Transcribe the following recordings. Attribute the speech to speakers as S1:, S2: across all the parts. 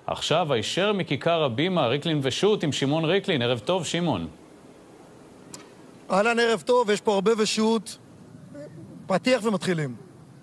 S1: עכשיו הישר מכיכר הבימה, ריקלין ושות עם שמעון ריקלין. ערב טוב, שמעון.
S2: אהלן, ערב טוב, יש פה הרבה ושות. פתיח ומתחילים.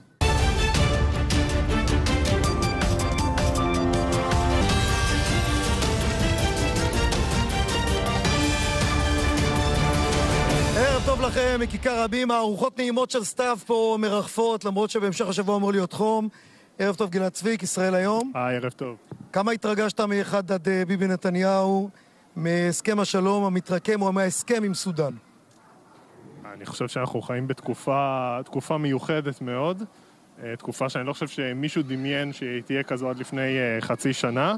S2: ערב טוב לכם מכיכר הבימה, ארוחות נעימות של סתיו פה מרחפות, למרות שבהמשך השבוע אמור להיות חום. ערב טוב גלעד צביק, ישראל היום.
S3: ערב טוב.
S2: כמה התרגשת מאחד עד ביבי נתניהו, מהסכם השלום המתרקם או מההסכם עם סודן?
S3: אני חושב שאנחנו חיים בתקופה מיוחדת מאוד, תקופה שאני לא חושב שמישהו דמיין שהיא תהיה כזו עד לפני חצי שנה,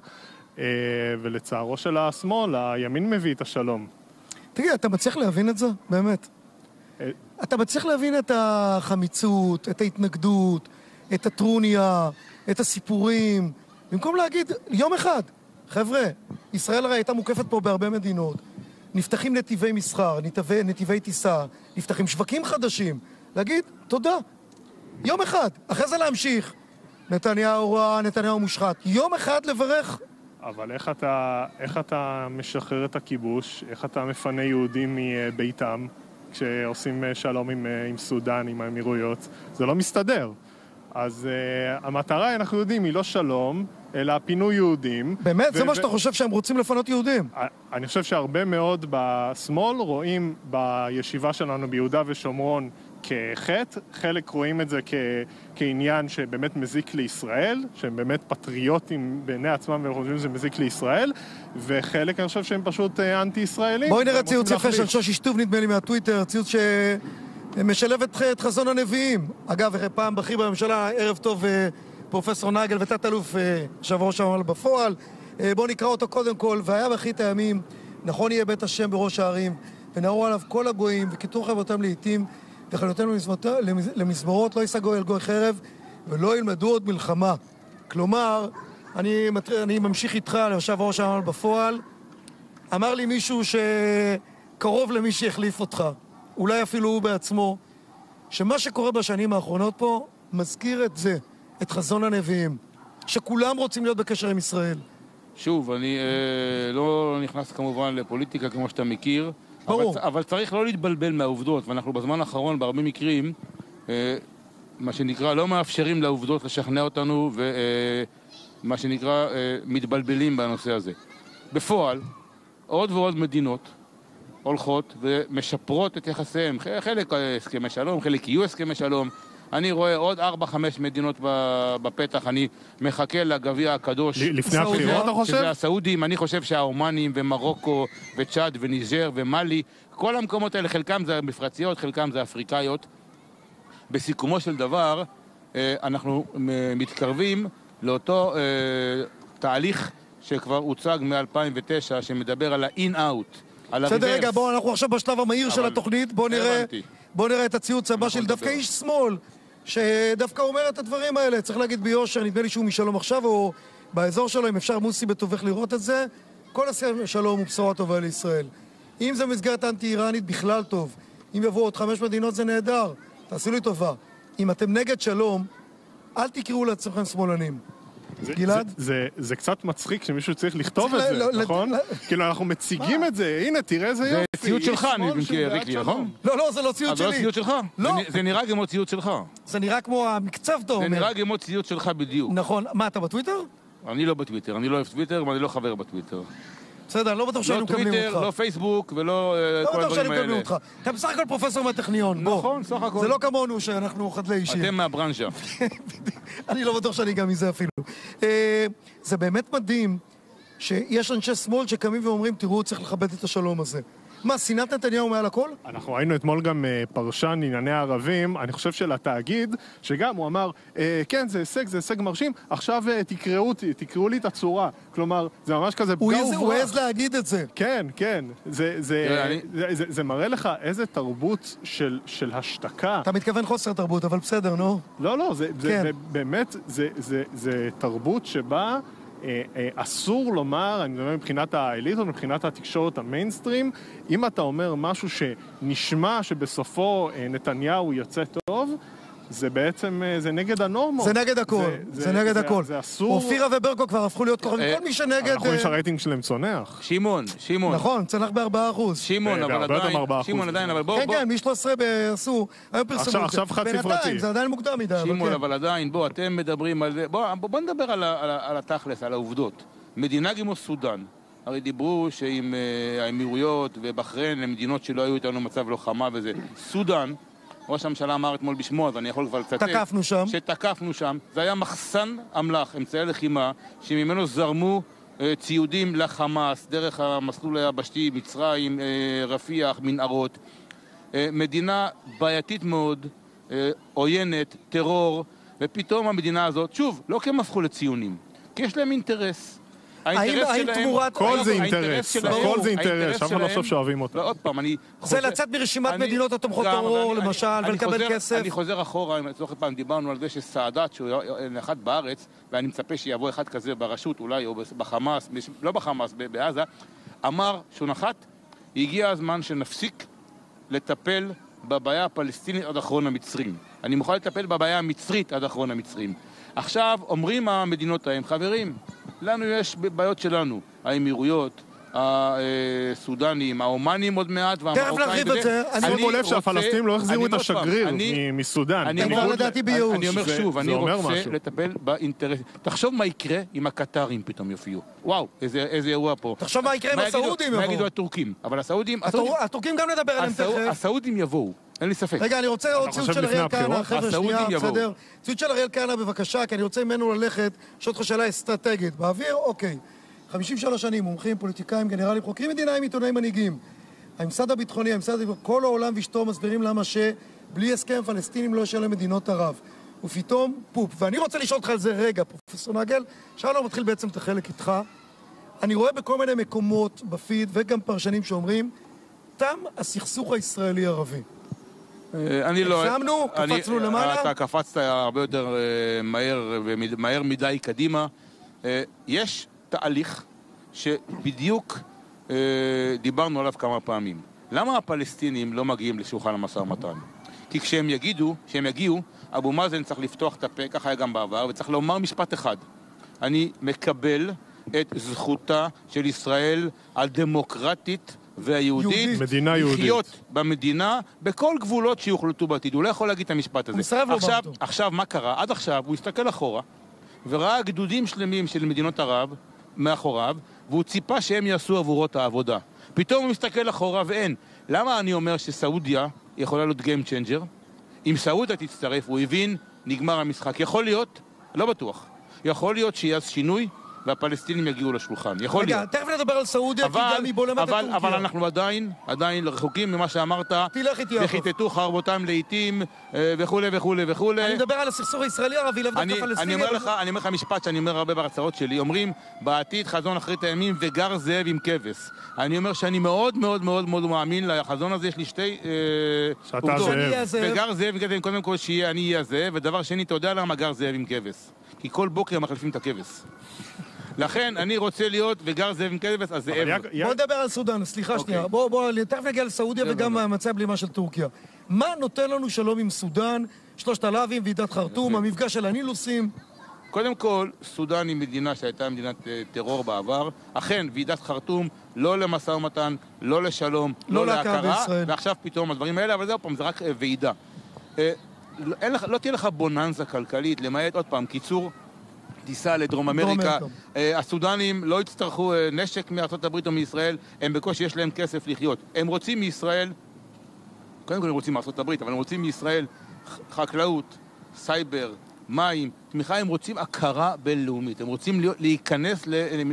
S3: ולצערו של השמאל, הימין מביא את השלום.
S2: תגיד, אתה מצליח להבין את זה? באמת. אתה מצליח להבין את החמיצות, את ההתנגדות, את הטרוניה, את הסיפורים, במקום להגיד יום אחד, חבר'ה, ישראל הרי הייתה מוקפת פה בהרבה מדינות, נפתחים נתיבי מסחר, נתיבי טיסה, נפתחים שווקים חדשים, להגיד תודה, יום אחד, אחרי זה להמשיך, נתניהו רע, נתניהו מושחת, יום אחד לברך.
S3: אבל איך אתה משחרר את הכיבוש, איך אתה מפנה יהודים מביתם, כשעושים שלום עם סודן, עם האמירויות, זה לא מסתדר. אז המטרה, אנחנו יודעים, היא לא שלום, אלא פינוי יהודים.
S2: באמת? זה מה שאתה חושב שהם רוצים לפנות יהודים?
S3: אני חושב שהרבה מאוד בשמאל רואים בישיבה שלנו ביהודה ושומרון כחטא, חלק רואים את זה כעניין שבאמת מזיק לישראל, שהם באמת פטריוטים בעיני עצמם והם חושבים שזה מזיק לישראל, וחלק אני חושב שהם פשוט אנטי-ישראלים.
S2: בואי נראה ציוץ יפה של שושי שטוב, נדמה לי מהטוויטר, ציוץ שמשלב את חזון הנביאים. אגב, פעם בכיר בממשלה, ערב טוב פרופסור נגל ותת אלוף יושב ראש הממשלה בפועל. בואו נקרא אותו קודם כל. והיה באחרית הימים, נכון יהיה בית השם בראש הערים, ונראו עליו כל הגויים, וכיתרו חברותם לעתים, וחנותינו למזמורות, לא יישא גוי אל גוי חרב, ולא ילמדו עוד מלחמה. כלומר, אני ממשיך איתך ליושב ראש הממשלה בפועל. אמר לי מישהו שקרוב למי שהחליף אותך, אולי אפילו הוא בעצמו, שמה שקורה בשנים האחרונות פה מזכיר את זה, את חזון הנביאים, שכולם רוצים להיות בקשר עם ישראל.
S4: שוב, אני לא נכנס כמובן לפוליטיקה כמו שאתה מכיר, אבל צריך לא להתבלבל מהעובדות, ואנחנו בזמן האחרון בהרבה מקרים, מה שנקרא, לא מאפשרים לעובדות לשכנע אותנו, ומה שנקרא, מתבלבלים בנושא הזה. בפועל, עוד ועוד מדינות הולכות ומשפרות את יחסיהם. חלק הסכמי שלום, חלק יהיו הסכמי שלום. אני רואה עוד 4-5 מדינות בפתח, אני מחכה לגביע הקדוש.
S3: לפני הבחירות אתה חושב?
S4: שזה הסעודים, אני חושב שהאומנים ומרוקו וצ'אד וניג'ר ומלי, כל המקומות האלה, חלקם זה מפרציות, חלקם זה אפריקאיות. בסיכומו של דבר, אנחנו מתקרבים לאותו תהליך שכבר הוצג מ-2009, שמדבר על ה-in-out.
S2: בסדר, רגע, בואו, אנחנו עכשיו בשלב המהיר של התוכנית, בואו נראה את הציוץ הבא של דווקא איש שמאל, שדווקא אומר את הדברים האלה. צריך להגיד ביושר, נדמה לי שהוא משלום עכשיו, או באזור שלו, אם אפשר מוסי בטובך לראות את זה, כל הסכם שלום הוא בשורה טובה לישראל. אם זה מסגרת אנטי-איראנית, בכלל טוב. אם יבואו עוד 5 מדינות זה נהדר, תעשו לי טובה. אם אתם נגד שלום, אל תקראו לעצמכם שמאלנים. גלעד?
S3: זה קצת מצחיק שמישהו צריך לכתוב את זה, נכון? כאילו אנחנו מציגים את זה, הנה תראה איזה יופי.
S4: זה ציוץ שלך, ריקלי, נכון?
S2: לא, זה לא ציוץ שלי.
S4: אבל לא ציוץ שלך? זה נראה כמו ציוץ שלך.
S2: זה נראה כמו המקצב, אתה אומר.
S4: זה נראה כמו ציוץ שלך בדיוק.
S2: נכון. מה, אתה בטוויטר?
S4: אני לא בטוויטר, אני לא אוהב טוויטר, ואני לא חבר בטוויטר.
S2: בסדר, אני לא בטוח שהיינו מקבלים אותך.
S4: לא טוויטר, לא פייסבוק ולא כל הדברים האלה.
S2: אתה בסך הכל פרופסור מהטכניון.
S4: נכון, סך הכל.
S2: זה לא כמונו שאנחנו חדלי אישים.
S4: אתם מהברנז'ה.
S2: אני לא בטוח שאני גם מזה אפילו. זה באמת מדהים שיש אנשי שמאל שקמים ואומרים, תראו, צריך לכבד את השלום הזה. מה, שנאת נתניהו מעל הכל?
S3: אנחנו ראינו אתמול גם פרשן ענייני הערבים, אני חושב של התאגיד, שגם הוא אמר, כן, זה הישג מרשים, עכשיו תקראו לי את הצורה. כלומר, זה ממש כזה פגע וברח.
S2: הוא העז להגיד את זה.
S3: כן, זה מראה לך איזה תרבות של השתקה.
S2: אתה מתכוון חוסר תרבות, אבל בסדר, נו.
S3: לא, באמת, זה תרבות שבה אסור לומר, אני מדבר מבחינת האליטות, מבחינת התקשורת המיינסטרים, אם אתה אומר משהו שנשמע שבסופו נתניהו יוצא טוב, זה בעצם, זה נגד הנורמות.
S2: זה נגד הכל, זה נגד הכל.
S3: זה אסור.
S2: אופירה וברקו כבר הפכו להיות כוכבים, כל מי שנגד...
S3: אנחנו רואים שהרייטינג שלהם צונח.
S4: שמעון.
S2: נכון, צנח ב4%.
S4: שמעון, אבל בואו...
S2: כן, מ-13 עשו, היום פרסמו.
S3: עכשיו חד ספרתי.
S2: בינתיים, זה עדיין מוקדם מדי.
S4: שמעון, אבל עדיין, בואו, אתם מדברים על זה. בואו נדבר על התכלס, על העובדות. מדינה כמו סודן, הרי דיברו שעם האמירויות ובחריין, למדינות שלא היו איתנו מצב לוחמה וזה. סודן, ראש הממשלה אמר אתמול בשמו, אז אני יכול כבר לצטט. תקפנו שם. זה היה מחסן אמל"ח, אמצעי לחימה, שממנו זרמו ציודים לחמאס, דרך המסלול היבשתי, מצרים, רפיח, מנהרות. מדינה בעייתית מאוד, עוינת, טרור, ופתאום המדינה הזאת, שוב, לא כי הם הפכו לציונים, כי יש להם אינטרס.
S2: האם תמורת...
S3: כל זה אינטרס, הכל זה אינטרס, אבל לא חושב שאוהבים אותם.
S4: עוד פעם,
S2: זה לצאת מרשימת מדינות התומכות טרור, למשל, ולקבל כסף.
S4: אני חוזר אחורה, לצורך פעם דיברנו על זה שסעדת, שהוא אחד בארץ, ואני מצפה שיבוא אחד כזה ברשות אולי, או בחמאס, לא בחמאס, בעזה, אמר שהוא נחת, הגיע הזמן שנפסיק לטפל בבעיה הפלסטינית עד אחרון המצרים. אני מוכן לטפל בבעיה המצרית עד אחרון המצרים. עכשיו אומרים המדינות ההם, חברים, לנו יש בעיות שלנו, האמירויות, הסודנים, האומנים עוד מעט,
S2: תכף להרחיב את זה.
S3: שימו לב שהפלסטינים לא החזירו את השגריר מסודן.
S2: אני
S4: אומר שוב, אני רוצה לטפל באינטרס. תחשוב מה יקרה אם הקטרים פתאום יופיעו. וואו, איזה אירוע פה.
S2: תחשוב מה יקרה אם הסעודים יבואו.
S4: מה יגידו הטורקים? אבל הסעודים...
S2: הטורקים גם נדבר עליהם תכף.
S4: הסעודים יבואו. אין לי ספק.
S2: רגע, אני רוצה עוד ציוט של אריאל כהנא, חבר'ה, שנייה, בסדר? ציוט של אריאל כהנא בבקשה, כי אני רוצה ממנו ללכת, שואל אותך שאלה אסטרטגית. באוויר, אוקיי. 53 שנים, מומחים, פוליטיקאים, גנרלים, חוקרים מדינאים, עיתונאים, מנהיגים. הממסד הביטחוני, כל העולם ואשתו מסבירים למה שבלי הסכם פלסטינים לא ישלם מדינות ערב. ופתאום, פופ. ואני רוצה לשאול אותך על זה רגע, פרופסור נגל, שלום, מתחיל בעצם את החלק איתך. אני רואה בכל מיני מקומות בפיד, וגם פרשנים שאומרים, תם הסכסוך הישראלי-ערבי.
S4: אני לא...
S2: שמנו, קפצנו למעלה.
S4: אתה קפצת הרבה יותר מהר מדי קדימה. יש תהליך שבדיוק דיברנו עליו כמה פעמים. למה הפלסטינים לא מגיעים לשולחן המשא ומתן? כי כשהם יגיעו, אבו מאזן צריך לפתוח את הפה, ככה היה גם בעבר, וצריך לומר משפט אחד. אני מקבל את זכותה של ישראל הדמוקרטית והיהודית,
S3: מדינה יהודית.
S4: לחיות במדינה בכל גבולות שיוחלטו בעתיד. הוא לא יכול להגיד את המשפט הזה. עכשיו, מה קרה? עד עכשיו הוא הסתכל אחורה, וראה גדודים שלמים של מדינות ערב מאחוריו, והוא ציפה שהם יעשו עבורו את העבודה. פתאום הוא מסתכל אחורה ואין. למה אני אומר שסעודיה יכולה להיות game changer? אם סעודיה תצטרף, הוא הבין, נגמר המשחק. יכול להיות, לא בטוח, יכול להיות שיהיה שינוי, והפלסטינים יגיעו לשולחן. יכול להיות.
S2: תכף נדבר על סעודיה, כי גם היא בולמת את טורקיה.
S4: אבל אנחנו עדיין רחוקים ממה שאמרת.
S2: תלך איתי,
S4: וחיטטו חרבותם לעיתים, וכו' וכו' וכו'.
S2: אני מדבר על הסכסוך הישראלי-ערבי, לאו דווקא פלסטיני.
S4: אני אומר לך משפט שאני אומר הרבה בהרצאות שלי. אומרים, בעתיד חזון אחרית הימים וגר זאב עם כבש. אני אומר שאני מאוד מאוד מאוד מאוד מאמין לחזון הזה. יש לי שתי
S3: עובדות.
S4: וגר זאב עם כבש, קודם כל שיהיה אני אהיה הזאב, ודבר שני, אתה יודע למה גר זאב עם כבש? כי כל בוקר מחליפים את הכבש. לכן אני רוצה להיות וגר זאב עם כבש, אז זאב.
S2: בוא נדבר על סודן, סליחה שנייה. בוא, תכף נגיע לסעודיה וגם המצב בלימה של טורקיה. מה נותן לנו שלום עם סודן, שלושת הלאווים, ועידת חרטום, המפגש של הנילוסים?
S4: קודם כל, סודן היא מדינה שהייתה מדינת טרור בעבר. אכן, ועידת חרטום, לא למשא ומתן, לא לשלום, לא להכרה, ועכשיו פתאום הדברים האלה, אבל זה עוד פעם, זה רק ועידה. לא תהיה לך בוננזה כלכלית, למעט עוד פעם, קיצור, טיסה לדרום אמריקה. הסודנים לא יצטרכו נשק מארצות הברית או מישראל, הם בקושי יש להם כסף לחיות. הם רוצים מישראל, קודם כל הם רוצים מארצות הברית, אבל הם רוצים מישראל חקלאות, סייבר, מים, תמיכה, הם רוצים הכרה בינלאומית, הם רוצים להיכנס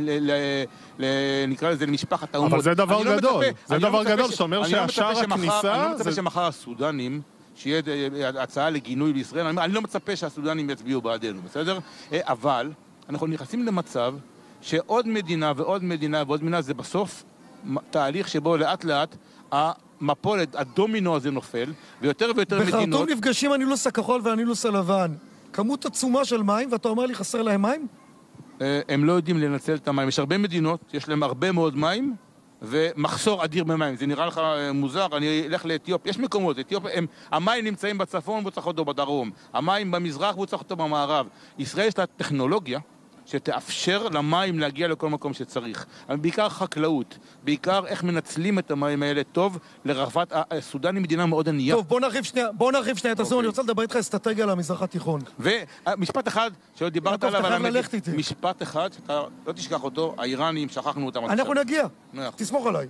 S4: נקרא לזה למשפחת האומות.
S3: אבל זה דבר גדול, זה דבר גדול שאומר שהשאר הכניסה...
S4: אני לא מצפה שמחר הסודנים שיהיה הצעה לגינוי בישראל, אני לא מצפה שהסודנים יצביעו בעדנו, בסדר? אבל אנחנו נכנסים למצב שעוד מדינה ועוד מדינה ועוד מדינה, זה בסוף תהליך שבו לאט לאט המפולת, הדומינו הזה נופל, ויותר ויותר מדינות...
S2: בחרטום נפגשים הנילוס הכחול והנילוס הלבן. כמות עצומה של מים, ואתה אומר לי חסר להם מים?
S4: הם לא יודעים לנצל את המים. יש הרבה מדינות, יש להם הרבה מאוד מים, ומחסור אדיר במים. זה נראה לך מוזר, אני אלך לאתיופיה. יש מקומות, אתיופיה, המים נמצאים בצפון והוא צריך אותו בדרום. המים במזרח והוא צריך אותו במערב. ישראל יש לה טכנולוגיה שתאפשר למים להגיע לכל מקום שצריך. אבל בעיקר חקלאות, בעיקר איך מנצלים את המים האלה טוב לרווחת... סודן היא מדינה מאוד ענייה.
S2: טוב, בוא נרחיב שנייה את הזמן, אני רוצה לדבר איתך אסטרטגיה למזרח התיכון.
S4: ומשפט אחד שלא דיברת עליו,
S2: משפט
S4: אחד שאתה לא תשכח אותו, האיראנים, שכחנו אותם.
S2: אנחנו נגיע, תסמוך עליי.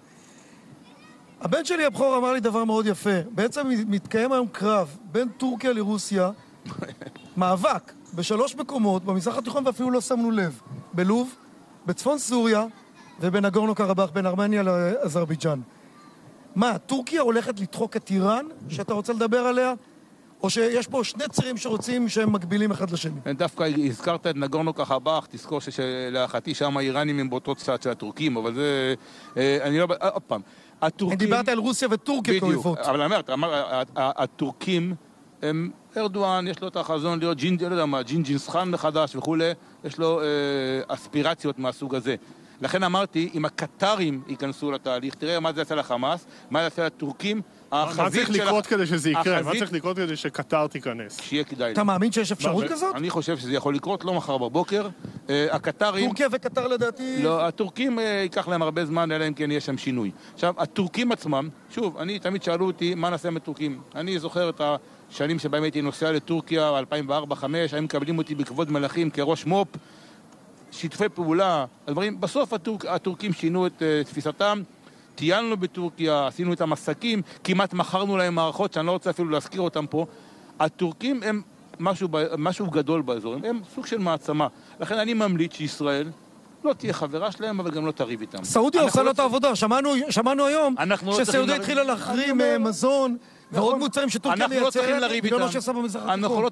S2: הבן שלי הבכור אמר לי דבר מאוד יפה, בעצם מתקיים היום קרב בין טורקיה לרוסיה, מאבק בשלוש מקומות במזרח התיכון ואפילו לא שמנו לב, בלוב, בצפון סוריה ובנגורנו קרבאח, בין ארמניה לאזרבייג'אן. מה, טורקיה הולכת לדחוק את איראן שאתה רוצה לדבר עליה? או שיש פה שני צירים שרוצים שהם מקבילים אחד לשני?
S4: דווקא הזכרת את נגורנו קרבאח, תזכור שלהערכתי שם האיראנים הם באותו צד של הטורקים, אבל זה... אני לא... עוד פעם, הטורקים...
S2: דיברת על רוסיה וטורקיה כאויבות.
S4: אבל הטורקים הם... ארדואן, יש לו את החזון להיות ג'ינג'יס חאן מחדש וכו', יש לו אספירציות מהסוג הזה. לכן אמרתי, אם הקטרים ייכנסו לתהליך, תראה מה זה יעשה לחמאס, מה זה יעשה לטורקים,
S3: מה צריך לקרות כדי שזה יקרה? מה צריך לקרות כדי שקטר תיכנס?
S4: שיהיה כדאי.
S2: אתה מאמין שיש אפשרות כזאת?
S4: אני חושב שזה יכול לקרות, לא מחר בבוקר. הקטרים...
S2: טורקיה וקטר לדעתי...
S4: לא, הטורקים ייקח להם הרבה זמן, אלא אם כן יש שם שינוי. עכשיו, הטורקים עצמם, שוב, תמיד שאלו אותי מה נעשה עם הטורקים. אני זוכר את השנים שבהם הייתי נוסע לטורקיה, 2004-2005, הם מקבלים אותי בכבוד מלכים כראש מופ, שיתופי פעולה, הדברים. בסוף הטורקים שינו את תפיסתם, טיילנו בטורקיה, עשינו איתם עסקים, כמעט מכרנו להם מערכות שאני לא רוצה אפילו להזכיר אותם פה. הטורקים הם משהו גדול באזור, הם סוג של מעצמה. לכן אני ממליץ שישראל לא תהיה חברה שלהם, אבל גם לא תריב איתם.
S2: סעודיה עושה לו את העבודה. שמענו היום שסעודיה התחילה להחרים מזון ועוד מוצרים שטורקיה מייצרת, בגלל מה שעשה במזרח התיכון.
S4: אנחנו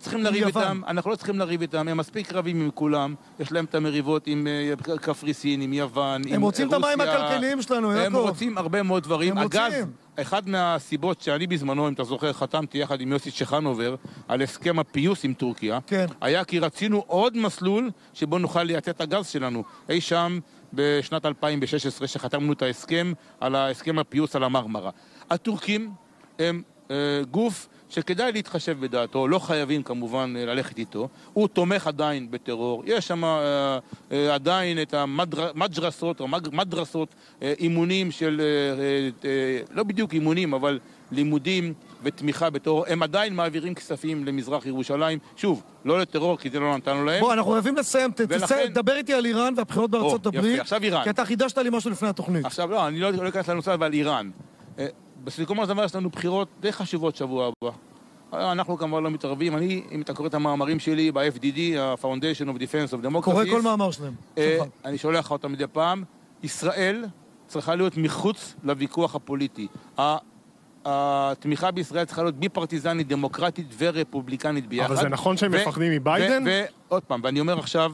S4: לא צריכים לריב איתם, הם מספיק רבים עם כולם, יש להם את המריבות עם קפריסין, עם יוון,
S2: הם רוצים את המים הכלכליים שלנו, יעקב.
S4: הם רוצים הרבה מאוד דברים. אגב, אחד מהסיבות שאני בזמנו, אם אתה זוכר, חתמתי יחד עם יוסי צ'חנובר על הסכם הפיוס עם טורקיה, היה כי רצינו עוד מסלול שבו נוכל לייצא את הגז שלנו. אי שם בשנת 2016 שחתמנו את ההסכם על ההסכם הפיוס על המרמרה. הטורקים הם גוף שכדאי להתחשב בדעתו, לא חייבים כמובן ללכת איתו, הוא תומך עדיין בטרור, יש שם עדיין את המדרסות או מדרסות, אימונים של, לא בדיוק אימונים, אבל לימודים ותמיכה בטרור, הם עדיין מעבירים כספים למזרח ירושלים, שוב, לא לטרור כי זה לא נתנו להם.
S2: בוא, אנחנו אוהבים לסיים, תדבר איתי על איראן והבחירות בארצות הברית, כי אתה חידשת לי משהו לפני התוכנית.
S4: עכשיו לא, אני לא אכנס לנושא אבל איראן. בסיכום הדבר יש לנו בחירות די חשובות שבוע הבא. אנחנו כמובן לא מתערבים. אם אתה קורא את המאמרים שלי ב-FDD, ה-Foundation of Defense of Democracy,
S2: קורא כל מאמר שלהם.
S4: אני שולח אותם מדי פעם. ישראל צריכה להיות מחוץ לוויכוח הפוליטי. התמיכה בישראל צריכה להיות ביפרטיזנית, דמוקרטית ורפובליקנית ביחד.
S3: אבל זה נכון שהם מפחדים מביידן?
S4: ועוד פעם, ואני אומר עכשיו,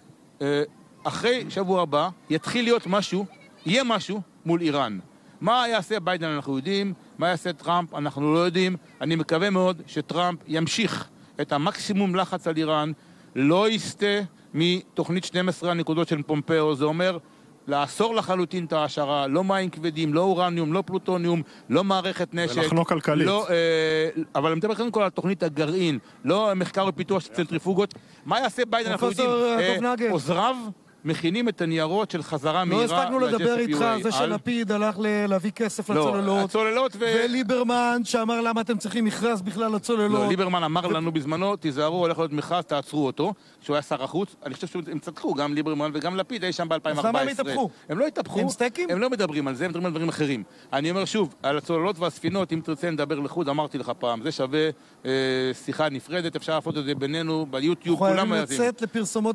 S4: אחרי שבוע הבא יתחיל להיות משהו, יהיה משהו מול איראן. מה יעשה ביידן אנחנו יודעים, מה יעשה טראמפ אנחנו לא יודעים. אני מקווה מאוד שטראמפ ימשיך את המקסימום לחץ על איראן, לא יסתה מתוכנית 12 הנקודות של פומפאו, זה אומר לאסור לחלוטין את ההשערה, לא מים כבדים, לא אורניום, לא פלוטוניום, לא מערכת נשק.
S3: ולחנוק כלכלית.
S4: אבל אני מדבר קודם כל על תוכנית הגרעין, לא מחקר ופיתוח של צנטריפוגות. מה יעשה ביידן אנחנו יודעים? עוזריו מכינים את הניירות של חזרה מהירה.
S2: לא הספקנו לדבר איתך על זה שלפיד הלך להביא כסף לצוללות, וליברמן שאמר למה אתם צריכים מכרז בכלל לצוללות.
S4: לא, ליברמן אמר לנו בזמנו, תיזהרו, הולך להיות מכרז, תעצרו אותו, כשהוא היה שר החוץ. אני חושב שהם צדקו, גם ליברמן וגם לפיד, אי שם ב-2014.
S2: אז למה הם התהפכו?
S4: הם לא התהפכו.
S2: הם סטייקים?
S4: הם לא מדברים על זה, הם מדברים על דברים אחרים. אני אומר שוב, על הצוללות והספינות, אם תרצה נדבר לחוד, אמרתי לך פעם, זה שווה שיחה נפרדת, אפשר לעשות את זה בינינו, ביוטיוב, כולם
S2: לצאת לפרסומות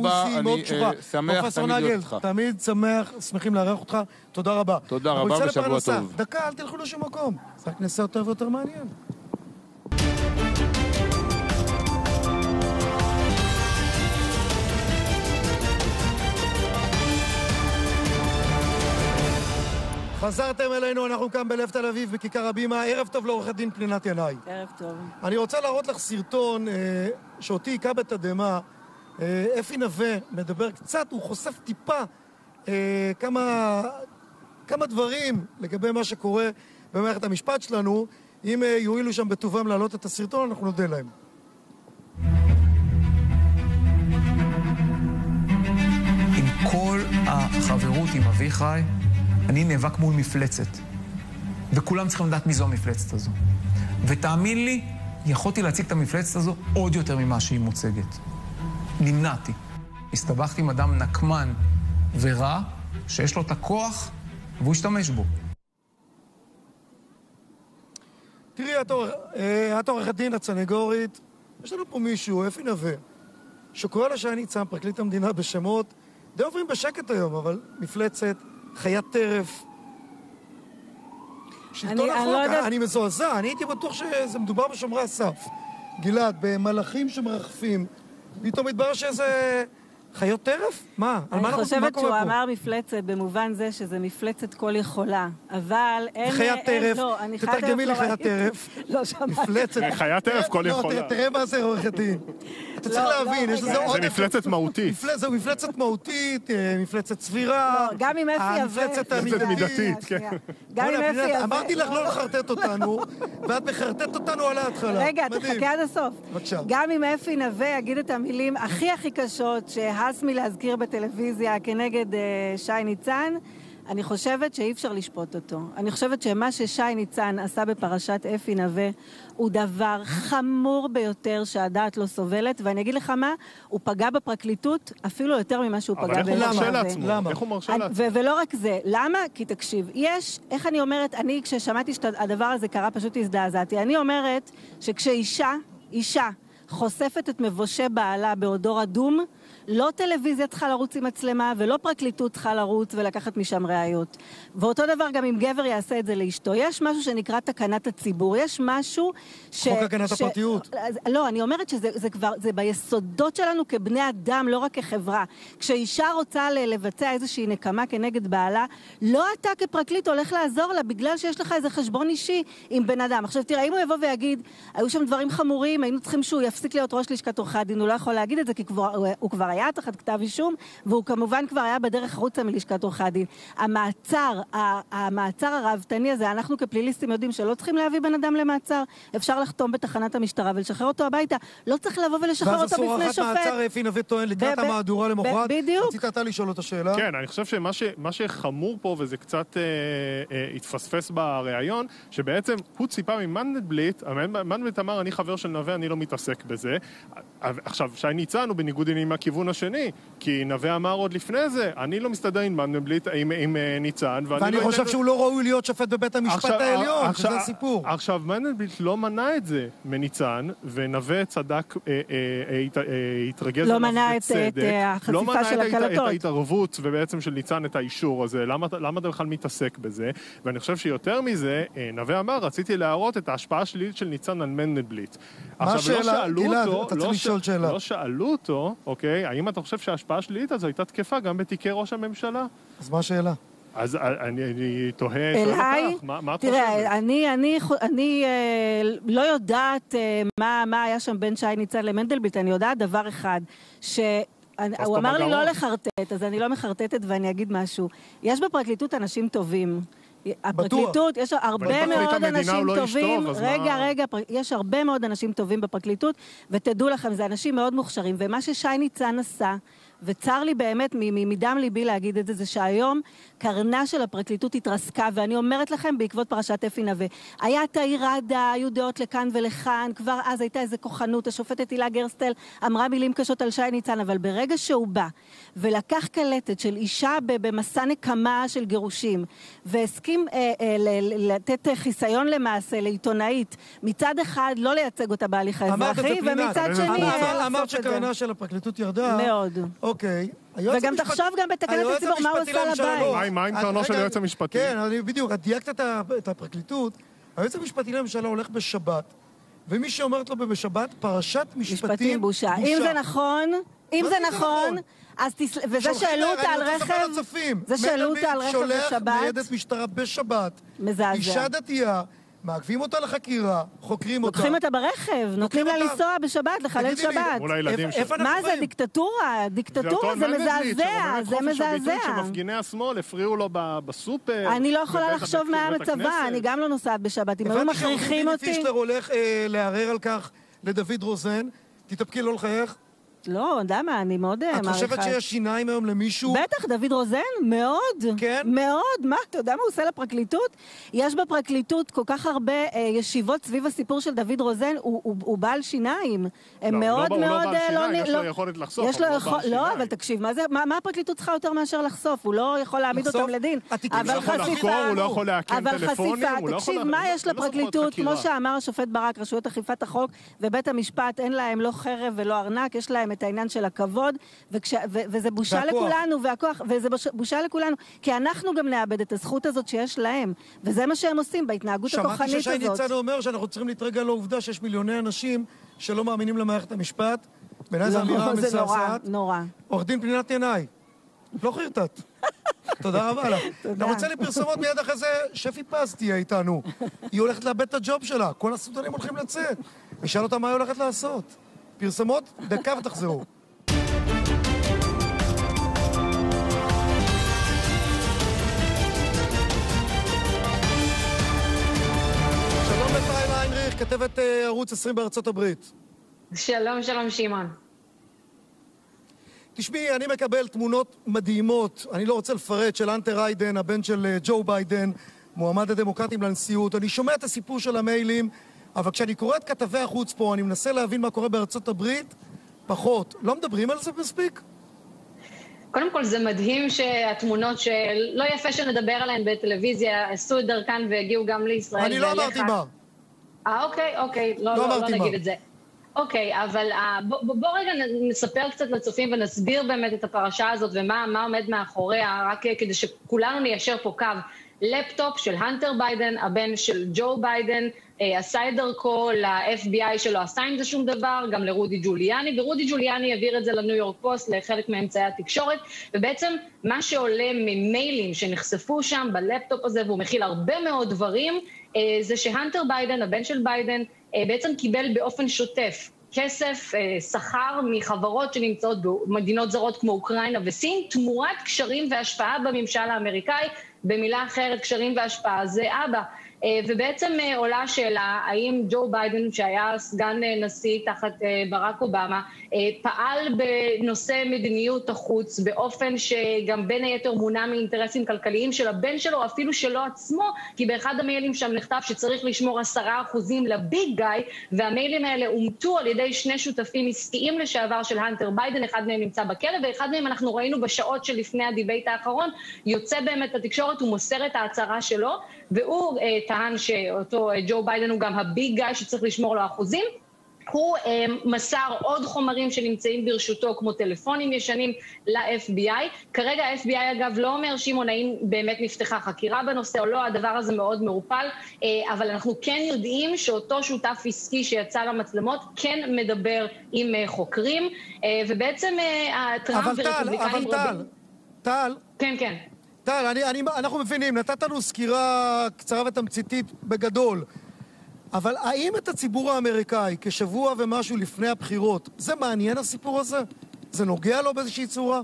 S2: פרופסור נגל, תמיד שמחים לארח אותך. תודה רבה.
S4: תודה רבה ושבוע טוב.
S2: דקה, אל תלכו לשום מקום. רק נעשה יותר ויותר מעניין. חזרתם אלינו, אנחנו כאן בלב תל אביב, בכיכר הבימה. ערב טוב לעורכת דין פנינת ינאי.
S5: ערב טוב.
S2: אני רוצה להראות לך סרטון שאותי עיקה בתדהמה. אפי נווה מדבר קצת, הוא חושף טיפה כמה כמה דברים לגבי מה שקורה במערכת המשפט שלנו. אם יועילו שם בטובם להעלות את הסרטון, אנחנו נודה להם.
S5: עם כל החברות עם אביחי, אני נאבק מול מפלצת. וכולם צריכים לדעת מי זו המפלצת הזו. ותאמין לי, יכולתי להציג את המפלצת הזו עוד יותר ממה שהיא מוצגת. נמנעתי. הסתבכתי עם אדם נקמן ורע, שיש לו את הכוח, והוא השתמש בו.
S2: תראי, את עורכת דין, את סנגורית, יש לנו פה מישהו, אפי נווה, שקורא לה שי ניצן, פרקליט המדינה בשמות, די עוברים בשקט היום, אבל מפלצת, חיית טרף, שלטון החוק, אני מזועזע, אני הייתי בטוח שזה מדובר בשומרי הסף. גלעד, במלאכים שמרחפים, פתאום מתברר שזה חיות טרף? מה?
S6: אני חושבת שהוא אמר מפלצת במובן זה שזה מפלצת כל יכולה, אבל אין...
S2: חיית טרף, תתרגמי לי חיית טרף.
S6: לא שמעתי.
S2: מפלצת.
S3: חיית טרף כל יכולה.
S2: לא, תראה מה זה עורכת דין. אתה צריך להבין, יש לזה עוד...
S3: זה מפלצת מהותית.
S2: זו מפלצת מהותית, מפלצת סבירה.
S6: לא, גם אם אפי יבוא...
S2: המפלצת
S3: מידתית, כן.
S6: גם אם אפי יבוא...
S2: אמרתי לך לא לחרטט אותנו, ואת מחרטט אותנו על ההתחלה.
S6: רגע, תחכה עד הסוף.
S2: בבקשה.
S6: גם אם אפי נווה יגיד את המילים הכי קשות שהס מלהזכיר בטלוויזיה כנגד שי ניצן, אני חושבת שאי אפשר לשפוט אותו. אני חושבת שמה ששי ניצן עשה בפרשת אפי נווה הוא דבר חמור ביותר שהדעת לא סובלת, ואני אגיד לך מה, הוא פגע בפרקליטות אפילו יותר ממה שהוא פגע
S3: באפי נווה. אבל איך הוא מרשה לעצמו? איך הוא מרשה לעצמו?
S6: ולא רק זה. למה? כי תקשיב, יש, איך אני אומרת, אני כששמעתי שהדבר הזה קרה פשוט הזדעזעתי. אני אומרת שכשאישה, חושפת את מבושי בעלה בעודו רדום, לא טלוויזיה צריכה לרוץ עם מצלמה, ולא פרקליטות צריכה לרוץ ולקחת משם ראיות. ואותו דבר גם אם גבר יעשה את זה לאשתו. יש משהו שנקרא תקנת הציבור. יש משהו
S2: חוק הגנת הפרטיות.
S6: לא, אני אומרת שזה כבר, זה ביסודות שלנו כבני אדם, לא רק כחברה. כשאישה רוצה לבצע איזושהי נקמה כנגד בעלה, לא אתה כפרקליט הולך לעזור לה, בגלל שיש לך איזה חשבון אישי עם בן אדם. עכשיו תראה, אם הוא יבוא ויגיד, היו שם דברים חמורים, היינו צריכים שהוא יפסיק להיות ראש לשכת עורכי הדין, הוא לא יכול להגיד את זה, כי הוא כבר היה תחת כתב אישום, והוא כמובן כבר היה בדרך חוצה מלשכת עורכי הדין. המעצר הרעבתני הזה, אנחנו כפליליסטים יודעים שלא צריכים להביא בן אדם למעצר, אפשר לחתום בתחנת המשטרה ולשחרר אותו הביתה, לא צריך לבוא ולשחרר אותו בפני שופט.
S2: ואז מעצר אפי נווה טוען לקראת המהדורה למחרת.
S6: בדיוק.
S2: רצית אתה לשאול אותה שאלה?
S3: כן, אני חושב שמה שחמור פה, וזה קצת התפספס בריאיון, שבעצם הוא ציפה ממנדלבליט, מנדלבליט אמר, אני חבר של נווה, אני לא מתעסק בזה. עכשיו, שי ניצן הוא בניגוד עניינים מהכיוון השני, כי נווה אמר עוד לפני זה, אני לא מסתדר עם מנדלבליט, עם ניצן,
S2: ואני חושב שהוא לא ראוי להיות שופט בבית המשפט העליון, שזה הסיפור.
S3: עכשיו, מנדלבליט לא מנע את זה מניצן, ונווה צדק, התרגז
S6: לא מנע את החשיפה של הקלטות.
S3: לא מנע את ההתערבות, ובעצם של ניצן את האישור הזה, למה אתה בכלל מתעסק בזה? ואני חושב שיותר מזה, נווה אמר, רציתי להראות את ההשפעה השלילית של ניצן על מנדלבליט.
S2: מה השאלה? גלעד, אתה צריך לשאול שאלה.
S3: לא שאלו אותו, אוקיי, האם אתה חושב שההשפעה השלילית הזו הייתה תקפה גם בתיקי ראש הממשלה?
S2: אז מה השאלה?
S3: אז אני תוהה
S6: אליי,
S3: מה את
S6: תראה, אני לא יודעת מה היה שם בין שי ניצן למנדלבליט, אני יודעת דבר אחד, הוא אמר לי לא לחרטט, אז אני לא מחרטטת ואני אגיד משהו. יש בפרקליטות אנשים טובים. הפרקליטות, יש הרבה מאוד אנשים טובים, רגע, יש הרבה מאוד אנשים טובים בפרקליטות, ותדעו לכם, זה אנשים מאוד מוכשרים, ומה ששי ניצן עשה, וצר לי באמת, מדם ליבי להגיד את זה, זה שהיום קרנה של הפרקליטות התרסקה, ואני אומרת לכם, בעקבות פרשת אפי נווה, היה תאירדה, היו דעות לכאן ולכאן, כבר אז הייתה איזו כוחנות, השופטת הילה גרסטל אמרה מילים קשות על שי ניצן, אבל ברגע שהוא בא, ולקח קלטת של אישה במסע נקמה של גירושים, והסכים לתת חיסיון למעשה, לעיתונאית, מצד אחד לא לייצג אותה בהליך האזרחי, ומצד שני...
S2: אמרת שקרנה של הפרקליטות ירדה.
S6: מאוד.
S2: אוקיי.
S6: וגם תחשוב גם בתקנת הציבור מה הוא עושה לבית.
S3: מה עם קרנו של היועץ המשפטי?
S2: כן, בדיוק, את דייקת את הפרקליטות. היועץ המשפטי לממשלה הולך בשבת, ומי שאומרת לו בשבת, פרשת משפטים
S6: בושה. אם זה נכון, אז וזה שאלו אותה על רכב, זה שאלו אותה על רכב בשבת.
S2: שולח ניידת משטרה בשבת.
S6: מזעזע.
S2: אישה דתייה, מעכבים אותה לחקירה, חוקרים אותה.
S6: לוקחים אותה ברכב, נותנים לה לנסוע בשבת, לחלל שבת. מה זה, דיקטטורה? דיקטטורה זה מזעזע, זה מזעזע.
S3: שמפגיני השמאל הפריעו לו בסופר.
S6: אני לא יכולה לחשוב מה המצבה, אני גם לא נוסעת בשבת. אם היו מכריחים אותי...
S2: פישלר הולך לערער על כך לדוד רוזן, תתאפקי לא לחייך.
S6: לא, דמה, אני מאוד מעריכה.
S2: את חושבת שיש שיניים היום למישהו?
S6: בטח, דוד רוזן, מאוד.
S2: כן?
S6: מאוד, מה? אתה יודע מה הוא עושה לפרקליטות? יש בפרקליטות כל כך הרבה ישיבות סביב הסיפור של דוד רוזן, הוא בעל שיניים. הם מאוד מאוד...
S3: הוא לא בעל שיניים, יש לו יכולת לחשוף, הוא לא בעל שיניים.
S6: לא, אבל תקשיב, מה הפרקליטות צריכה יותר מאשר לחשוף? הוא לא יכול להעמיד אותם לדין.
S3: אבל חשיפה... הוא לא יכול להקים טלפונים, הוא לא יכול...
S6: תקשיב, מה יש לפרקליטות? כמו שאמר השופט ברק, רשויות אכיפת החוק ובית המשפט, אין להם לא חרב ולא ארנק, יש להם את העניין של הכבוד, וזה בושה לכולנו, והכוח, וזה בושה לכולנו, כי אנחנו גם נאבד את הזכות הזאת שיש להם, וזה מה שהם עושים בהתנהגות הכוחנית הזאת.
S2: שמעתי ששי ניצן אומר שאנחנו צריכים להתרגל לעובדה שיש מיליוני אנשים שלא מאמינים למערכת המשפט, בעיניי זו אמירה מסעסעת.
S6: נורא.
S2: עורך דין פנינת ינאי, לא חרטט. תודה רבה לך. אתה רוצה לפרסומות מיד אחרי זה, שפי פז תהיה איתנו. היא הולכת לאבד את הג'וב שלה, כל הסודנים הולכים לצאת. נשאל אותה מה היא הולכת לעשות. פרסומות, דקה ותחזרו. שלום לפעילה היינריך, כתבת ערוץ 20 בארצות הברית.
S7: שלום, שלום שמעון.
S2: תשמעי, אני מקבל תמונות מדהימות, אני לא רוצה לפרט, של אנטר ביידן, הבן של ג'ו ביידן, מועמד הדמוקרטים לנשיאות. אני שומע את הסיפור של המיילים, אבל כשאני קורא את כתבי החוץ פה, אני מנסה להבין מה קורה בארצות הברית, פחות. לא מדברים על זה מספיק?
S7: קודם כל זה מדהים שהתמונות שלא יפה שנדבר עליהן בטלוויזיה, עשו את דרכן והגיעו גם לישראל.
S2: אני לא אמרתי מה.
S7: אוקיי, לא נגיד את זה. אוקיי, אבל בוא רגע נספר קצת לצופים ונסביר באמת את הפרשה הזאת ומה עומד מאחוריה, רק כדי שכולנו ניישר פה קו. לפטופ של הנטר ביידן, הבן של ג'ו ביידן, עשה את דרכו ל-FBI שלא עשה עם זה שום דבר, גם לרודי ג'וליאני, ורודי ג'וליאני העביר את זה לניו יורק פוסט, לחלק מאמצעי התקשורת, ובעצם מה שעולה ממיילים שנחשפו שם בלפטופ הזה, והוא מכיל הרבה מאוד דברים, זה שהנטר ביידן, הבן של ביידן, בעצם קיבל באופן שוטף כסף, שכר מחברות שנמצאות במדינות זרות כמו אוקראינה וסין, תמורת קשרים והשפעה בממשל האמריקאי, במילה אחרת, קשרים והשפעה, זה אבא. ובעצם עולה השאלה, האם ג'ו ביידן, שהיה סגן נשיא תחת ברק אובמה, פעל בנושא מדיניות החוץ, באופן שגם בין היתר מונע מאינטרסים כלכליים של הבן שלו, אפילו שלו עצמו, כי באחד המיילים שם נכתב שצריך לשמור 10% לביג גאי, והמיילים האלה אומתו על ידי שני שותפים עסקיים לשעבר של הנטר ביידן, אחד מהם נמצא בכלא, ואחד מהם אנחנו ראינו בשעות שלפני הדיבייט האחרון, יוצא באמת לתקשורת, הוא מוסר את ההצהרה שלו, והוא טען שאותו ג'ו ביידן הוא גם הביג גאי שצריך לשמור לו אחוזים. הוא מסר עוד חומרים שנמצאים ברשותו, כמו טלפונים ישנים, ל-FBI. כרגע ה-FBI אגב לא אומר, שמעון, האם באמת נפתחה חקירה בנושא או לא, הדבר הזה מאוד מעופל, אבל אנחנו כן יודעים שאותו שותף עסקי שיצא למצלמות כן מדבר עם חוקרים, ובעצם טראמפ ורפובליקנים רבים...
S2: טל.
S7: כן.
S2: טל, אנחנו מבינים, נתת לנו סקירה קצרה ותמציתית בגדול, אבל האם את הציבור האמריקאי כשבוע ומשהו לפני הבחירות, זה מעניין הסיפור הזה? זה נוגע לו באיזושהי צורה?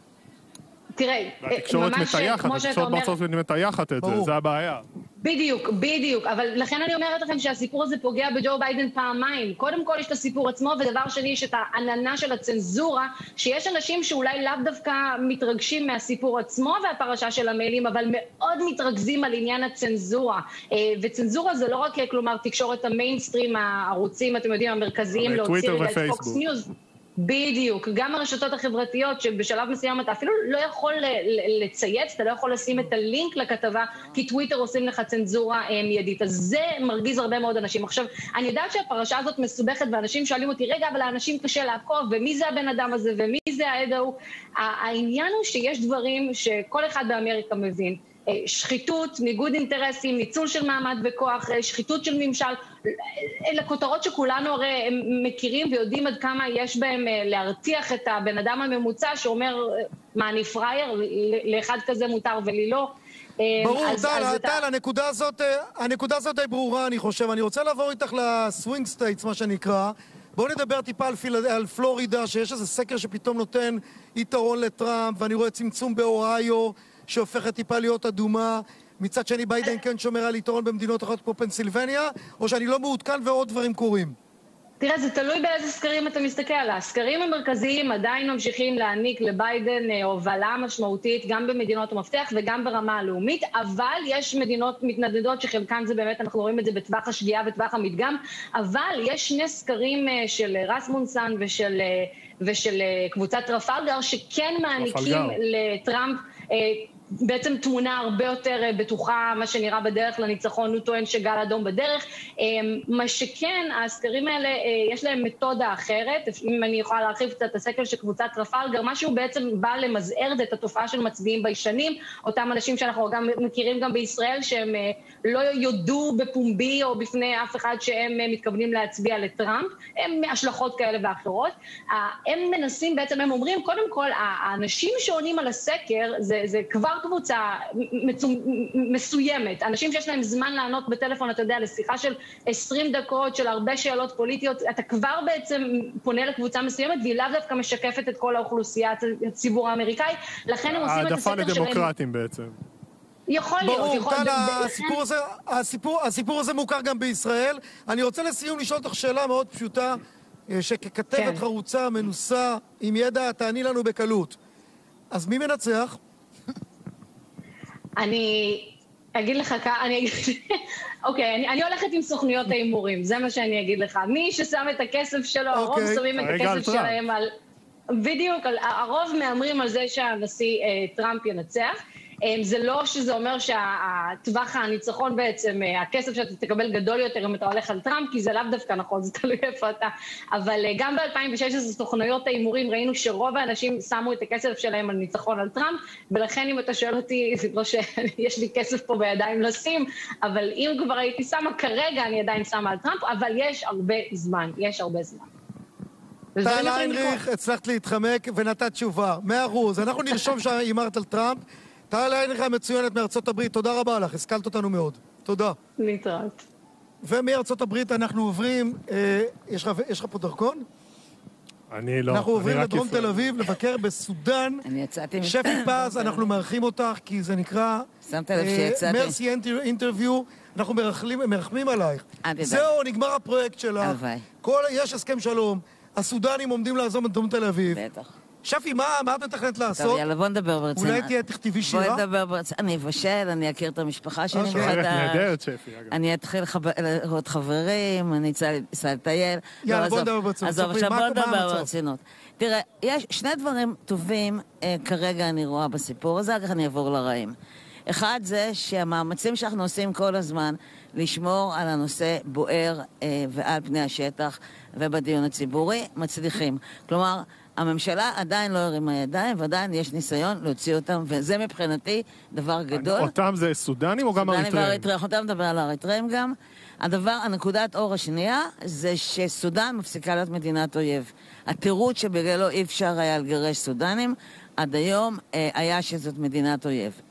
S7: תראה,
S3: התקשורת מטייחת, התקשורת בארצות מטייחת את זה, זה הבעיה.
S7: בדיוק, אבל לכן אני אומרת לכם שהסיפור הזה פוגע בג'ו ביידן פעמיים. קודם כל יש את הסיפור עצמו, ודבר שני יש את העננה של הצנזורה, שיש אנשים שאולי לאו דווקא מתרגשים מהסיפור עצמו והפרשה של המיילים, אבל מאוד מתרכזים על עניין הצנזורה. וצנזורה זה לא רק, כלומר, תקשורת המיינסטרים, הערוצים, אתם יודעים, המרכזיים, להוציא רגע את פוקס ניוז. בדיוק, גם הרשתות החברתיות שבשלב מסוים אתה אפילו לא יכול לצייץ, אתה לא יכול לשים את הלינק לכתבה, כי טוויטר עושים לך צנזורה מיידית, אז זה מרגיז הרבה מאוד אנשים. עכשיו, אני יודעת שהפרשה הזאת מסובכת, ואנשים שואלים אותי, רגע, אבל לאנשים קשה לעקוב, ומי זה הבן אדם הזה, ומי זה העד ההוא? העניין הוא שיש דברים שכל אחד באמריקה מבין, שחיתות, ניגוד אינטרסים, ניצול של מעמד וכוח, שחיתות של ממשל, אלה כותרות שכולנו הרי מכירים ויודעים עד כמה יש בהם להרתיח את הבן אדם הממוצע שאומר, מה, אני פרייר? לאחד כזה מותר ולי לא.
S2: ברור, טל, הנקודה הזאת היא ברורה, אני חושב. אני רוצה לעבור איתך לסווינג סטייטס, מה שנקרא. בואו נדבר טיפה על פלורידה, שיש איזה סקר שפתאום נותן יתרון לטראמפ, ואני רואה צמצום באוהיו, שהופכת טיפה להיות אדומה. מצד שני, ביידן כן שומר על יתרון במדינות אחרות כמו פנסילבניה, או שאני לא מעודכן ועוד דברים קורים?
S7: תראה, זה תלוי באיזה סקרים אתה מסתכל. הסקרים המרכזיים עדיין ממשיכים להעניק לביידן הובלה משמעותית, גם במדינות המפתח וגם ברמה הלאומית, אבל יש מדינות מתנדדות שחלקן זה באמת, אנחנו רואים את זה בטווח השגיאה, בטווח המדגם, אבל יש שני סקרים של רסמונסן ושל קבוצת טרפלגר, שכן מעניקים לטראמפ בעצם תמונה הרבה יותר בטוחה, מה שנראה בדרך לניצחון, הוא טוען שגל אדום בדרך. מה שכן, הסקרים האלה, יש להם מתודה אחרת, אם אני יכולה להרחיב קצת הסקר של קבוצת טרפלגר, משהו בעצם בא למזער את התופעה של מצביעים ביישנים, אותם אנשים שאנחנו גם מכירים גם בישראל, שהם לא יודו בפומבי או בפני אף אחד שהם מתכוונים להצביע לטראמפ, הם השלכות כאלה ואחרות. הם מנסים בעצם, הם אומרים, קודם כל, האנשים שעונים על הסקר, זה כבר קבוצה מסוימת, אנשים שיש להם זמן לענות בטלפון, אתה יודע, לשיחה של 20 דקות, של הרבה שאלות פוליטיות, אתה כבר בעצם פונה לקבוצה מסוימת, והיא לאו דווקא משקפת את כל האוכלוסייה, הציבור האמריקאי, לכן הם עושים את הסקר שלהם.
S3: העדפה לדמוקרטים בעצם.
S7: יכול להיות.
S2: ברור, הסיפור הזה מוכר גם בישראל. אני רוצה לסיום לשאול אותך שאלה מאוד פשוטה, שככתבת חרוצה, מנוסה, עם ידע, תעני לנו בקלות. אז מי מנצח?
S7: אני אגיד לך אוקיי, אני הולכת עם סוכנויות ההימורים, זה מה שאני אגיד לך. מי ששם את הכסף שלו, הרוב שמים את הכסף שלהם על... בדיוק, הרוב מאמרים על זה שהנשיא טראמפ ינצח. זה לא שזה אומר שהטווח הניצחון בעצם, הכסף שאתה תקבל גדול יותר אם אתה הולך על טראמפ, כי זה לאו דווקא נכון, זה תלוי איפה אתה. אבל גם ב-2016 סוכנויות ההימורים ראינו שרוב האנשים שמו את הכסף שלהם על ניצחון על טראמפ, ולכן אם אתה שואל אותי, זה לא שיש לי כסף פה בידיים לשים, אבל אם כבר הייתי שמה, כרגע אני עדיין שמה על טראמפ, אבל יש הרבה זמן.
S2: טל היינריך, הצלחת להתחמק ונתת תשובה. 100%. אנחנו נרשום שהימרת על טראמפ. טל היינריך המצוינת מארצות הברית, תודה רבה לך, השכלת אותנו מאוד. תודה.
S7: להתראות.
S2: ומארצות הברית אנחנו עוברים, יש לך פה דרכון?
S3: אני לא.
S2: אנחנו עוברים לדרום תל אביב, לבקר בסודן.
S8: אני יצאתי...
S2: שפי פז, אנחנו מארחים אותך, כי זה נקרא...
S8: שמת לב שיצאתי.
S2: מרסי אינטרוויו, אנחנו מרחמים עלייך. זהו, נגמר הפרויקט שלך. יש הסכם שלום, הסודנים עומדים לעזוב את דרום תל אביב.
S8: בטח.
S2: שפי, מה את מתכנת לעשות?
S8: טוב, יאללה, בוא נדבר ברצינות.
S2: אולי תהיה תכתיבי שירה?
S8: בוא נדבר ברצינות. אני אבשל, אני אכיר את המשפחה שלי מחדש.
S3: נהדרת, שפי, אגב.
S8: אני אתחיל לראות חברים, אני אצא לטייל.
S2: יאללה, בוא נדבר ברצינות.
S8: עזוב, עכשיו בוא נדבר ברצינות. תראה, יש שני דברים טובים כרגע אני רואה בסיפור הזה, אחר כך אני אעבור לרעים. אחד זה שהמאמצים שאנחנו עושים כל הזמן לשמור על הנושא בוער ועל פני השטח ובדיון הציבורי מצליחים. כלומר, הממשלה עדיין לא הרימה ידיים, ועדיין יש ניסיון להוציא אותם, וזה מבחינתי דבר גדול.
S3: אותם זה סודנים או גם אריתראים?
S8: סודנים ואריתראים, אותם מדבר על האריתראים גם. הנקודת אור השנייה זה שסודן מפסיקה להיות מדינת אויב. התירוץ שבגללו אי אפשר היה לגרש סודנים, עד היום היה שזאת מדינת אויב.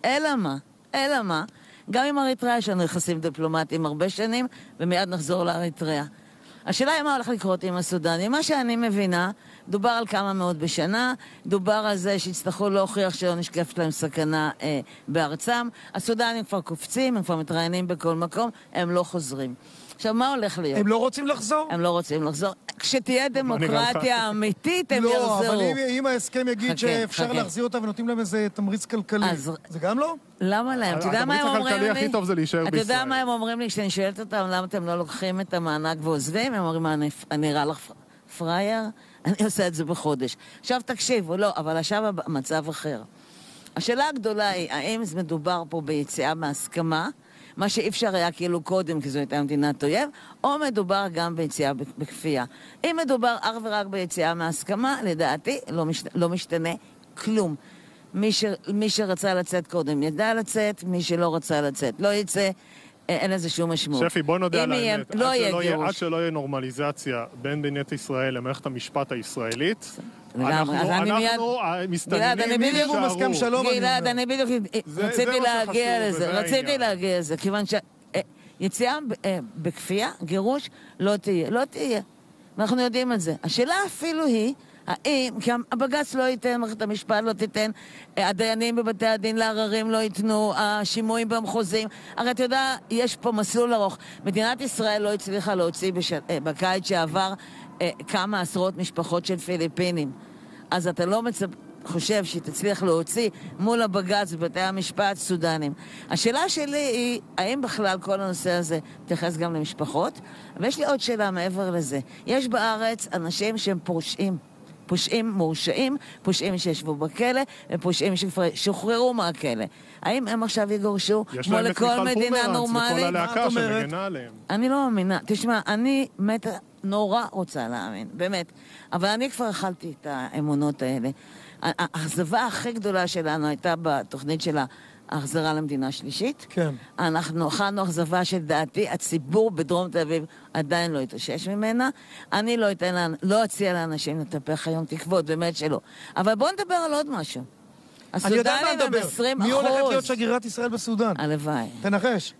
S8: אלא מה? גם עם אריתריאה יש לנו יחסים דיפלומטיים הרבה שנים, ומיד נחזור לאריתריאה. השאלה היא מה הולך לקרות עם הסודנים. מה שאני מבינה, דובר על כמה מאות בשנה, דובר על זה שיצטרכו להוכיח שלא נשקפת להם סכנה בארצם. הסודנים כבר קופצים, הם כבר מתראיינים בכל מקום, הם לא חוזרים. עכשיו, מה הולך להיות?
S2: הם לא רוצים לחזור?
S8: הם לא רוצים לחזור. כשתהיה דמוקרטיה אמיתית, הם יחזרו.
S2: לא, אבל אם ההסכם יגיד שאפשר להחזיר אותה ונותנים להם איזה תמריץ כלכלי, זה גם לא?
S8: למה להם? אתה יודע מה הם אומרים לי?
S3: התמריץ הכלכלי הכי טוב זה להישאר בישראל.
S8: אתה יודע מה הם אומרים לי? כשאני שואלת אותם למה אתם לא לוקחים את המענק ועוזבים, הם אומרים, אני נראה לך פרייר? אני עושה את זה בחודש. עכשיו תקשיבו, לא, אבל עכשיו המצב אחר. השאלה הגדולה היא, האם זה מדובר פה ביציאה מהסכמה, מה שאי אפשר היה כאילו קודם, כי זו הייתה מדינת אויב, או מדובר גם ביציאה בכפייה. אם מדובר אך ורק ביציאה מהסכמה, לדעתי לא משתנה כלום. מי שרצה לצאת קודם ידע לצאת, מי שלא רצה לצאת לא יצא, אין לזה שום משמעות.
S3: שפי, בוא נודה על האמת.
S8: לא יהיה גירוש.
S3: עד שלא יהיה נורמליזציה בין מדינת ישראל למערכת המשפט הישראלית, אנחנו מסתננים יישארו.
S8: גלעד, אני בדיוק רציתי להגיע לזה, כיוון שיציאה בכפייה, גירוש, לא תהיה. ואנחנו יודעים את זה. השאלה אפילו היא, האם, כי הבג"ץ לא ייתן, מערכת המשפט לא תיתן, הדיינים בבתי הדין לעררים לא ייתנו, השימועים במחוזים. הרי אתה יודע, יש פה מסלול ארוך. מדינת ישראל לא הצליחה להוציא בקיץ שעבר כמה עשרות משפחות של פיליפינים. אז אתה לא חושב שהיא תצליח להוציא מול הבג"ץ בבתי המשפט סודנים. השאלה שלי היא, האם בכלל כל הנושא הזה תתייחס גם למשפחות? ויש לי עוד שאלה מעבר לזה. יש בארץ אנשים שהם פושעים מורשעים, פושעים שישבו בכלא, ופושעים שכבר שוחררו מהכלא. האם הם עכשיו יגורשו כמו לכל מדינה נורמלית?
S3: וכל הלהקה שמגנה עליהם.
S8: אני לא מאמינה. תשמע, אני נורא רוצה להאמין, באמת. אבל אני כבר אכלתי את האמונות האלה. האכזבה הכי גדולה שלנו הייתה בתוכנית של ההחזרה למדינה שלישית.
S2: כן.
S8: אנחנו אכלנו אכזבה שדעתי, הציבור בדרום תל אביב עדיין לא יתאושש ממנה. אני לא אציע לאנשים לטפח היום תקוות, באמת שלא. אבל בואו נדבר על עוד משהו.
S2: אני יודע מה
S8: הסודנים הם 20%.
S2: מי הולכת להיות שגרירת ישראל בסודן?
S8: הלוואי.
S2: תנחש.